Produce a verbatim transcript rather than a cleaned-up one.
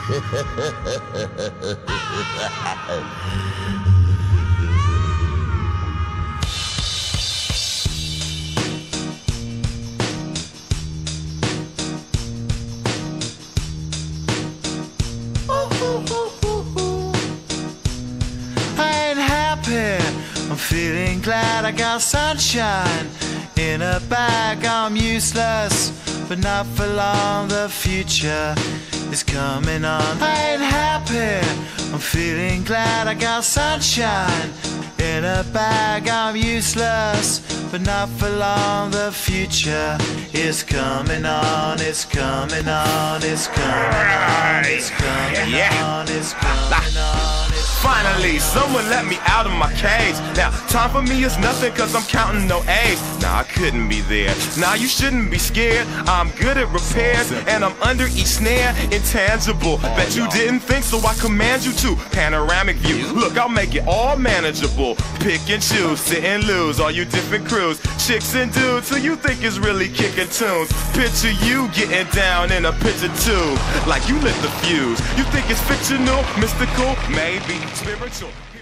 I'm feeling glad I got sunshine in a bag. I'm useless, but not for long. The future is coming on. I ain't happy. I'm feeling glad I got sunshine in a bag. I'm useless, but not for long. The future is coming on. It's coming on. It's coming on. It's coming on. It's coming on. Finally, someone let me out of my cage. Now, time for me is nothing cause I'm counting no A's. Nah, I couldn't be there. Nah, you shouldn't be scared. I'm good at repairs and I'm under each snare. Intangible, bet you didn't think, so I command you to. Panoramic view, look, I'll make it all manageable. Pick and choose, sit and lose, all you different crews. Chicks and dudes who you think is really kicking tunes. Picture you getting down in a picture tube, like you lit the fuse. You think it's fictional, mystical, maybe spiritual.